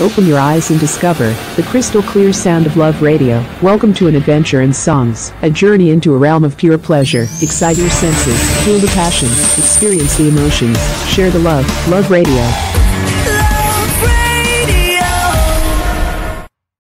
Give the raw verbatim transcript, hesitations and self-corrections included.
Open your eyes and discover the crystal clear sound of Love Radio. Welcome to an adventure in songs, a journey into a realm of pure pleasure. Excite your senses, feel the passion, experience the emotions, share the love. Love Radio.